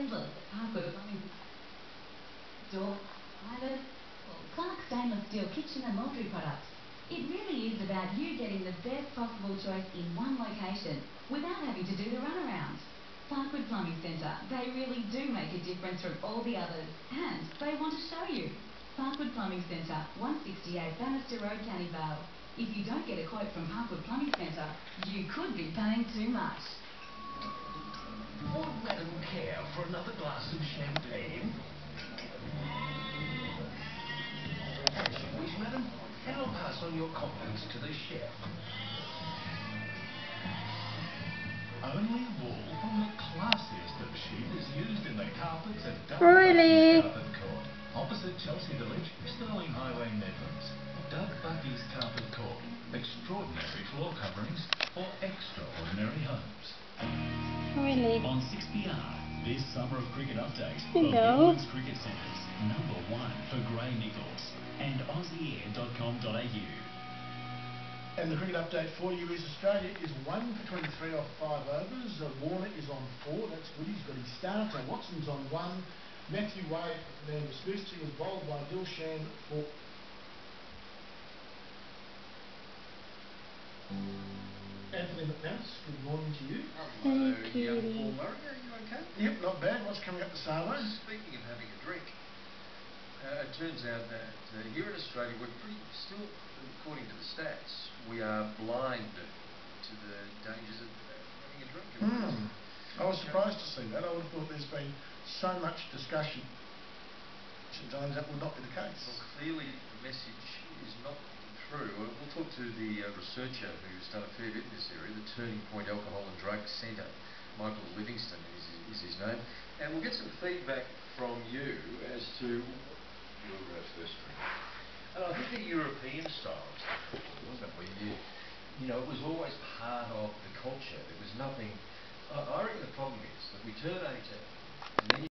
endless carpet plumbing door, toilet, or Clark stainless steel kitchen and laundry products. It really is about you getting the best possible choice in one location without having to do the runaround. Parkwood Plumbing Centre, they really do make a difference from all the others, and they want to show you. Parkwood Plumbing Centre, 168 Bannister Road, Canning Vale. If you don't get a quote from Parkwood Plumbing Centre, you could be paying too much. Would Madam care for another glass of champagne? As you wish, Madam, and I'll pass on your compliments to the chef. Only wool from the classiest of sheep is used in the carpets at Roylee. Carpet Court, opposite Chelsea Village, Sterling Highway, Midlands. Doug Bucky's Carpet Court, extraordinary floor coverings for extraordinary homes. Roylee. On 6PR, this summer of cricket update You of know. Women's Cricket Centres, #1 for Grey Nichols and AussieAir.com.au. And the cricket update for you is Australia is 1 for 23 off 5 overs. Warner is on 4, that's good, he's got his start. Watson's on 1. Matthew Wade for Fernando Smith. He was bowled by Dilshan for... Anthony McManus, good morning to you. Thank you. Young Paul Murray, are you okay? Yep, not bad. What's coming up to Savo? Speaking of having a drink, it turns out that here in Australia we're still, according to the stats, we are blind to the dangers of having a drink. I was surprised to see that. I would have thought there's been so much discussion. Sometimes that would not be the case. Well, clearly the message is not true. We'll talk to the researcher who's done a fair bit in this area, the Turning Point Alcohol and Drug Centre. Michael Livingston is his name. And we'll get some feedback from you as to your first drink. And I think the European style stuff, wasn't it? Where you know, it was always part of the culture. There was nothing. I reckon the problem is that we turn 18 and then